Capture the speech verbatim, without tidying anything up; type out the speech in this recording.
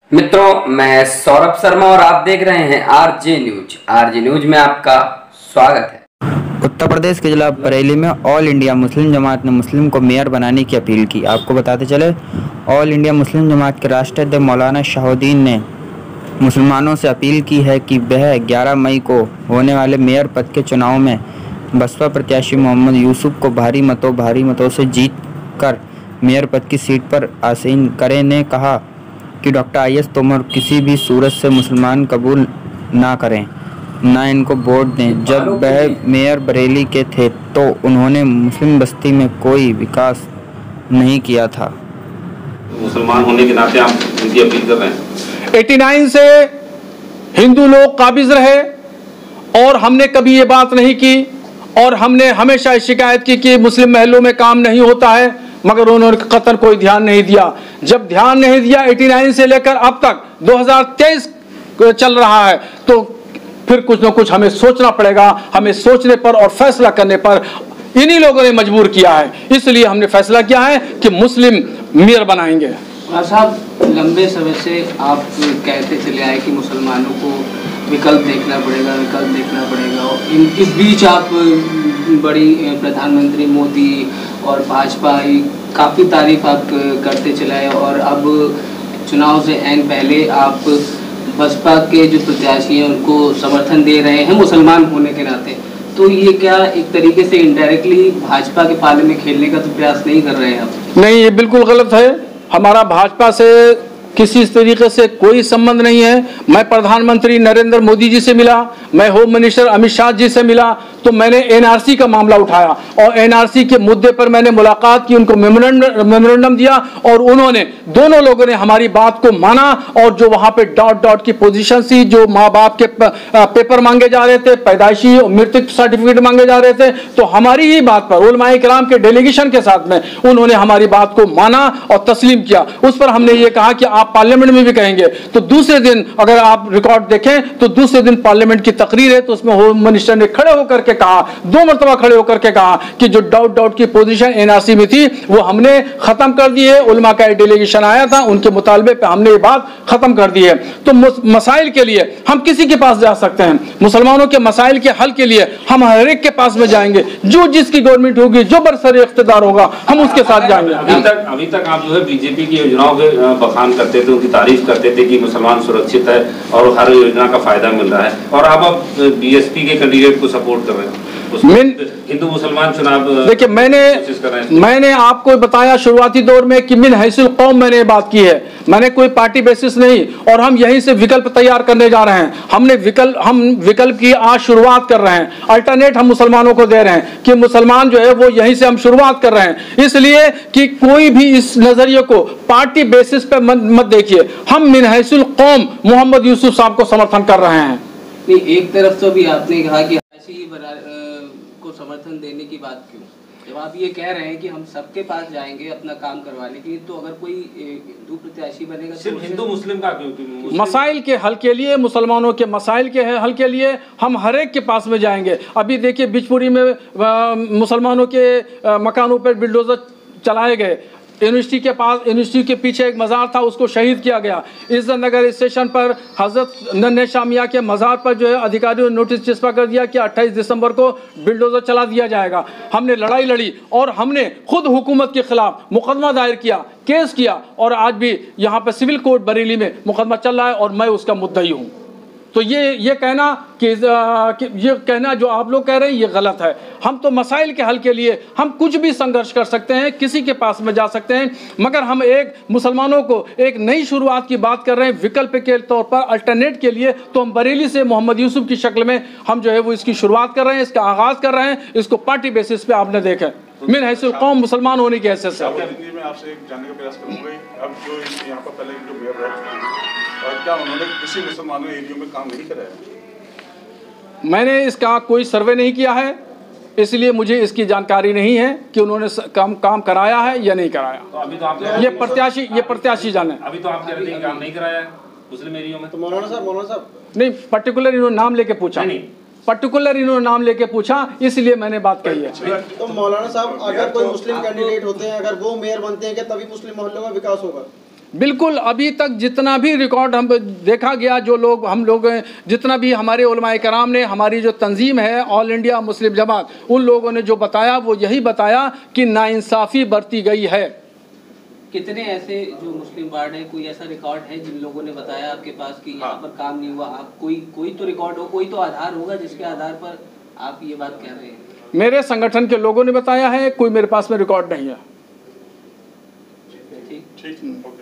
मित्रों, मैं सौरभ शर्मा और आप देख रहे हैं आरजे न्यूज। आरजे न्यूज में आपका स्वागत है। उत्तर प्रदेश के जिला बरेली में ऑल इंडिया मुस्लिम जमात ने मुस्लिम को मेयर बनाने की अपील की। आपको बताते चले, ऑल इंडिया मुस्लिम जमात के राष्ट्रीय अध्यक्ष मौलाना शहाबुद्दीन ने मुसलमानों से अपील की है कि वह ग्यारह मई को होने वाले मेयर पद के चुनाव में बसपा प्रत्याशी मोहम्मद यूसुफ को भारी मतों भारी मतों से जीत कर मेयर पद की सीट पर आसीन करें। ने कहा कि डॉक्टर आई एस तोमर किसी भी सूरत से मुसलमान कबूल ना करें, ना इनको वोट दें। जब वह मेयर बरेली के थे तो उन्होंने मुस्लिम बस्ती में कोई विकास नहीं किया था। मुसलमान होने के नाते आप उनकी अपील कर रहे हैं। नवासी से हिंदू लोग काबिज रहे और हमने कभी ये बात नहीं की और हमने हमेशा शिकायत की कि मुस्लिम महलों में काम नहीं होता है, मगर उन्होंने कतई कोई ध्यान नहीं दिया। जब ध्यान नहीं दिया नवासी से लेकर अब तक दो हज़ार तेईस चल रहा है, तो फिर कुछ ना कुछ हमें सोचना पड़ेगा। हमें सोचने पर और फैसला करने पर इन्हीं लोगों ने मजबूर किया है, इसलिए हमने फैसला किया है कि मुस्लिम मेयर बनाएंगे। साहब, लंबे समय से आप कहते चले आए कि मुसलमानों को विकल्प देखना पड़ेगा विकल्प देखना पड़ेगा और इन इस बीच आप बड़ी प्रधानमंत्री मोदी और भाजपा काफ़ी तारीफ आप करते चलाए और अब चुनाव से ऐन पहले आप बसपा के जो प्रत्याशी हैं उनको समर्थन दे रहे हैं मुसलमान होने के नाते। तो ये क्या एक तरीके से इनडायरेक्टली भाजपा के पाले में खेलने का तो प्रयास नहीं कर रहे हैं आप? नहीं, ये बिल्कुल गलत है। हमारा भाजपा से किसी तरीके से कोई संबंध नहीं है। मैं प्रधानमंत्री नरेंद्र मोदी जी से मिला, मैं होम मिनिस्टर अमित शाह जी से मिला, तो मैंने एनआरसी का मामला उठाया और एनआरसी के मुद्दे पर मैंने मुलाकात की, उनको मेमोरेंडम दिया और उन्होंने दोनों लोगों ने हमारी बात को माना। और जो वहां पे डॉट डॉट की पोजीशन थी, जो माँ बाप के पेपर मांगे जा रहे थे, पैदाइशी मृत्यु सर्टिफिकेट मांगे जा रहे थे, तो हमारी ही बात पर उलमाए किराम के डेलीगेशन के साथ में उन्होंने हमारी बात को माना और तस्लीम किया। उस पर हमने ये कहा कि आप पार्लियामेंट में भी कहेंगे, तो दूसरे दिन अगर आप रिकॉर्ड देखें तो दूसरे दिन पार्लियामेंट की तकरीर है, तो उसमें होम मिनिस्टर ने खड़े होकर के कहा, दो मरतबा खड़े होकर के कहा कि जो डाउट डाउट की पोजीशन एनआरसी में थी वो हमने खत्म कर दी है। उलमा का डेलीगेशन आया था, उनके मुतालबे पे हमने ये बात खत्म कर दी है। तो मसाइल के लिए हम किसी के पास जा सकते हैं, मुसलमानों के मसाइल के हल के लिए हम हर एक के पास में जाएंगे। जो जिसकी गवर्नमेंट होगी, जो बरसर इख्तिदार होगा, हम उसके साथ जाएंगे। अभी तक अभी तक आप जो है बीजेपी की योजनाओं के बखान करते थे, उनकी तारीफ करते थे कि मुसलमान सुरक्षित है और हर योजना का फायदा मिल रहा है, और अब आप बीएसपी के कैंडिडेट को सपोर्ट कर रहे हैं। हिंदू मुसलमान चुनाव देखिए, मैंने मैंने आपको बताया शुरुआती दौर में कि मिन हैसिल कौम मैंने बात की है, मैंने कोई पार्टी बेसिस नहीं, और हम यहीं से विकल्प तैयार करने जा रहे हैं। हमने विकल्प हम विकल्प की आज शुरुआत कर रहे हैं, अल्टरनेट हम मुसलमानों को दे रहे हैं कि मुसलमान जो है वो यहीं से हम शुरुआत कर रहे हैं, इसलिए कि कोई भी इस नजरिए को पार्टी बेसिस पे मत देखिए। हम मिन हैसिल कौम मोहम्मद यूसुफ साहब को समर्थन कर रहे हैं। नहीं, एक तरफ तो भी आपने कहा कि को समर्थन देने की बात क्यों, जब आप ये कह रहे हैं कि हम सबके पास जाएंगे अपना काम करवाने के लिए, तो अगर कोई हिंदू प्रत्याशी बनेगा सिर्फ हिंदू मुस्लिम का क्यों? मसाइल के हल के लिए, मुसलमानों के मसाइल के हल के लिए हम हर एक के पास में जाएंगे। अभी देखिए, बिजपुरी में मुसलमानों के मकानों पर बिल्डोजर चलाए गए, यूनिवर्सिटी के पास यूनिवर्सिटी के पीछे एक मज़ार था, उसको शहीद किया गया। इज्जत नगर स्टेशन पर हज़रत नन्हे शामिया के मज़ार पर जो है अधिकारियों ने नोटिस चिपका कर दिया कि अट्ठाईस दिसंबर को बिल्डोजर चला दिया जाएगा। हमने लड़ाई लड़ी और हमने खुद हुकूमत के खिलाफ मुकदमा दायर किया, केस किया, और आज भी यहाँ पर सिविल कोर्ट बरेली में मुकदमा चल रहा है और मैं उसका मुद्दई हूँ। तो ये ये कहना कि, कि ये कहना जो आप लोग कह रहे हैं ये गलत है। हम तो मसाइल के हल के लिए हम कुछ भी संघर्ष कर सकते हैं, किसी के पास में जा सकते हैं, मगर हम एक मुसलमानों को एक नई शुरुआत की बात कर रहे हैं विकल्प के तौर पर, अल्टरनेट के लिए। तो हम बरेली से मोहम्मद यूसुफ की शक्ल में हम जो है वो इसकी शुरुआत कर रहे हैं, इसका आगाज़ कर रहे हैं। इसको पार्टी बेसिस पे आपने देखा, मिन हैसिल कौम मुसलमान होने की हैसियत से। मैं आपसे एक जानने का प्रयास करूँगा, अब जो यहाँ पर पहले जो मेयर रह चुके हैं, और क्या उन्होंने किसी मुसलमानों एरिया में काम नहीं कराया? मैंने इसका कोई सर्वे नहीं किया है, इसलिए मुझे इसकी जानकारी नहीं है कि उन्होंने काम काम कराया है या नहीं कराया। तो अभी तो आप ये प्रत्याशी ये प्रत्याशी जाने। अभी तो आप कह रहे हैं काम नहीं कराया मुस्लिम एरिया में। तो मौलाना साहब मौलाना साहब नहीं, पर्टिकुलर इन्होंने नाम लेके पूछा, नहीं पर्टिकुलर इन्होंने नाम लेके पूछा, इसलिए मैंने बात कही है। तो मौलाना साहब, अगर कोई मुस्लिम कैंडिडेट होते हैं, अगर वो मेयर बनते हैं, क्या तभी मुस्लिम मोहल्लों का विकास होगा? बिल्कुल, अभी तक जितना भी रिकॉर्ड हम देखा गया, जो लोग हम लोग जितना भी हमारे उलमाए कराम ने, हमारी जो तंजीम है ऑल इंडिया मुस्लिम जमात, उन लोगों ने जो बताया वो यही बताया कि नाइंसाफ़ी बरती गई है। कितने ऐसे जो मुस्लिम वार्ड है, कोई ऐसा रिकॉर्ड है जिन लोगों ने बताया आपके पास कि यहाँ पर काम नहीं हुआ? आप कोई कोई तो रिकॉर्ड हो, कोई तो आधार होगा जिसके आधार पर आप ये बात कह रहे हैं? मेरे संगठन के लोगों ने बताया है, कोई मेरे पास में रिकॉर्ड नहीं है। ठीक ठीक।